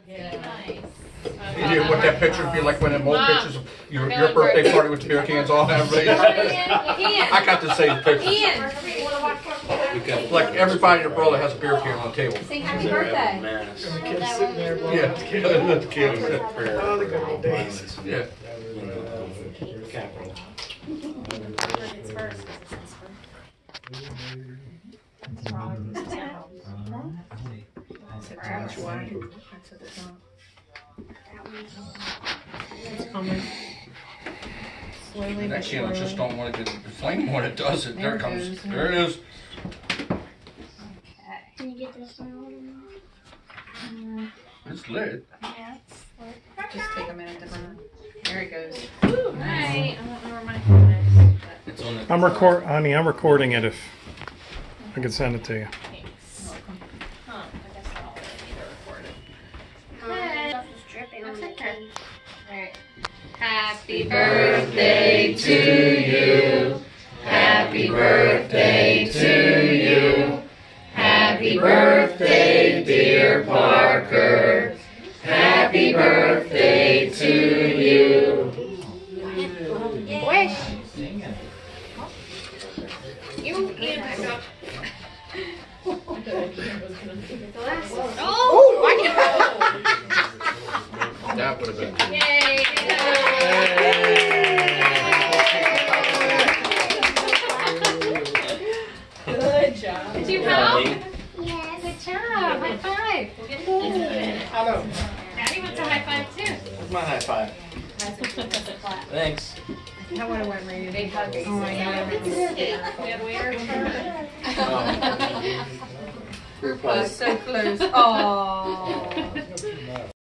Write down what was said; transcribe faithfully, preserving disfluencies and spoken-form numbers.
Yeah. Nice. You did what that picture would be like when them old pictures of your, your birthday party with the beer cans all have. I got to save pictures. Like everybody and their brother has a beer can on the table. Sing happy birthday. Yeah, the kids. Oh, the good old days. Yeah. Capital. Slowly That but can, I just surely. don't want it to flame when it does it. There There it it comes. goes. There it is. Can you get this one? It's lit. Yeah, it's like, Just take a minute to burn. There it goes. Alright, I don't know where my phone is. But It's on the. I'm record, honey. I'm recording it. If I can send it to you. thanks. Welcome. Huh, I guess I'll need to record it. Mom, stuff is dripping on That's the okay. cake. Alright. Happy birthday to you. Happy birthday to you. Happy birthday, dear Parker. Happy birthday to you. Wish. You can't back up. Oh my God. That would have been. Yay. Good job. Did you help? Yes. Good job. High five. We'll get it. Hello. Daddy wants a high five too. Where's my high five? Thanks. That would have went right. Big hug. Oh my God. We had a waiter. Oh. Group hug. So close. Oh.